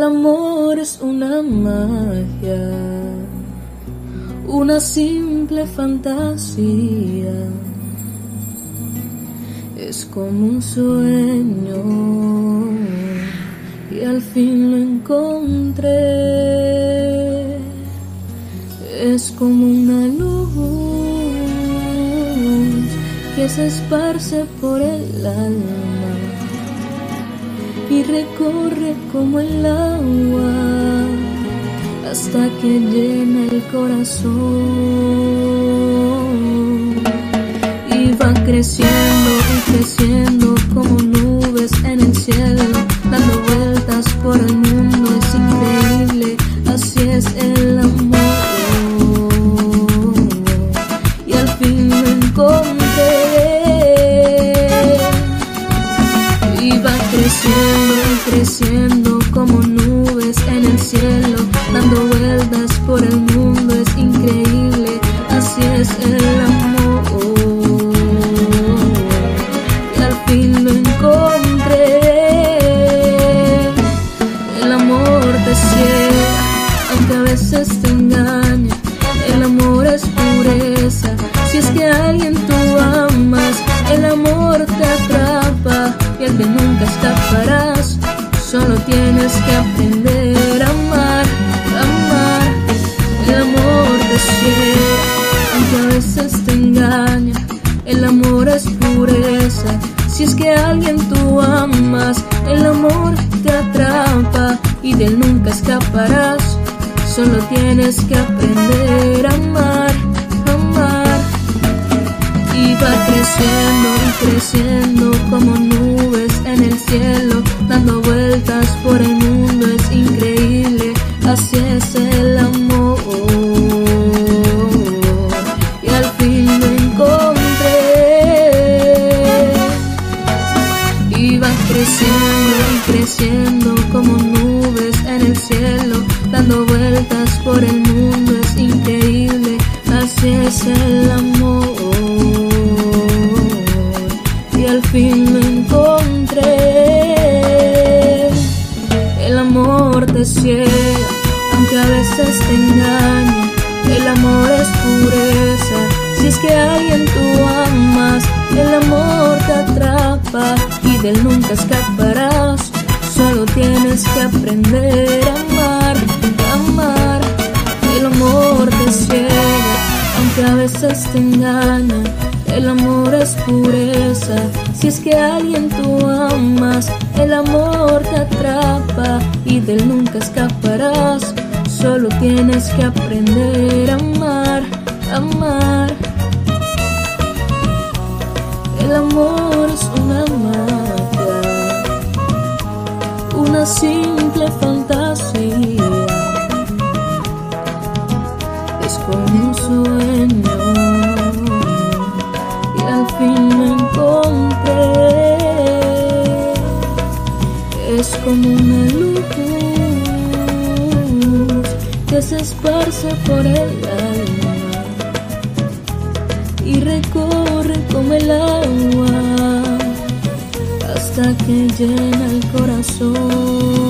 El amor es una magia, una simple fantasía. Es como un sueño y al fin lo encontré. Es como una luz que se esparce por el alma y recorre como el agua hasta que llena el corazón. Y va creciendo y creciendo como nubes en el cielo, dando vueltas por el mundo. Es increíble, así es el amor. Y al fin lo encontré. Y va creciendo y creciendo como nubes en el cielo, dando vueltas por el mundo. Es increíble, así es el amor. Y al fin lo encontré. El amor te ciega, aunque a veces te engaña. El amor es pureza, si es que a alguien tú amas. El amor te atrapa y al que nunca escaparás. Solo tienes que aprender a amar, amar. El amor te ciega, aunque a veces te engaña. El amor es pureza, si es que a alguien tú amas. El amor te atrapa y de él nunca escaparás. Solo tienes que aprender a amar, amar. Y va creciendo y creciendo como nubes en el cielo, dando vueltas por el mundo. Es increíble, así es el amor. Y al fin lo encontré. Y va creciendo y creciendo como nubes en el cielo, dando vueltas por el mundo. Es increíble, así es el amor. Y al fin lo encontré. El amor te ciega, aunque a veces te engaña. El amor es pureza, si es que a alguien tú amas. El amor te atrapa y de él nunca escaparás. Solo tienes que aprender a amar, amar. El amor te ciega, aunque a veces te engaña. El amor es pureza, si es que a alguien tú amas. El amor te atrapa y de él nunca escaparás. Solo tienes que aprender a amar, amar. El amor es una magia, una simple fantasía. Es como un sueño y al fin lo encontré. Es como una luz que se esparce por el alma y recorre como el agua hasta que llena el corazón.